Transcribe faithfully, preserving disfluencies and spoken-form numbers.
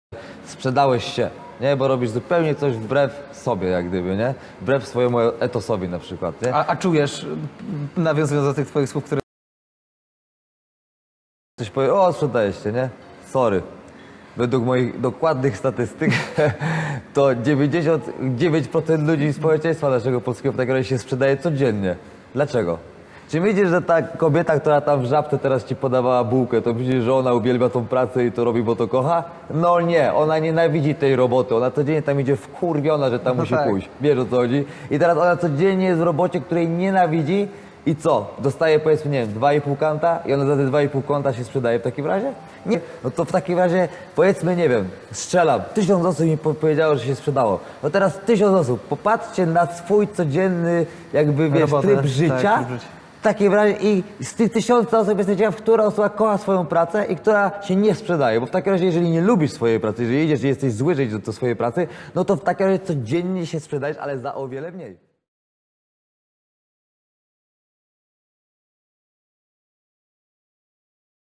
sprzedałeś się, nie? Bo robisz zupełnie coś wbrew sobie, jak gdyby, nie? Wbrew swojemu etosowi na przykład, nie? A, a czujesz, nawiązując do tych twoich słów, które... Ktoś powie, o, sprzedajesz się, nie? Sorry. Według moich dokładnych statystyk to dziewięćdziesiąt dziewięć procent ludzi społeczeństwa naszego polskiego w takim razie się sprzedaje codziennie. Dlaczego? Czy widzisz, że ta kobieta, która tam w Żabce teraz ci podawała bułkę, to widzisz, że ona uwielbia tą pracę i to robi, bo to kocha? No nie, ona nienawidzi tej roboty, ona codziennie tam idzie wkurwiona, że tam No musi tak. pójść. Wiesz, o co chodzi? I teraz ona codziennie jest w robocie, której nienawidzi i co? Dostaje, powiedzmy, nie wiem, dwa i pół kanta i ona za te dwa i pół kanta się sprzedaje w takim razie? Nie. No to w takim razie, powiedzmy, nie wiem, strzelam, tysiąc osób mi powiedziało, że się sprzedało. No teraz tysiąc osób, popatrzcie na swój codzienny, jakby, wiesz, Robotę, tryb tak, życia. tryb życia. W takim razie i z tych tysiąca osób jestem ciekaw, która osoba kocha swoją pracę i która się nie sprzedaje. Bo w takim razie, jeżeli nie lubisz swojej pracy, jeżeli idziesz i jesteś zły, że idziesz do swojej pracy, no to w takim razie codziennie się sprzedajesz, ale za o wiele mniej.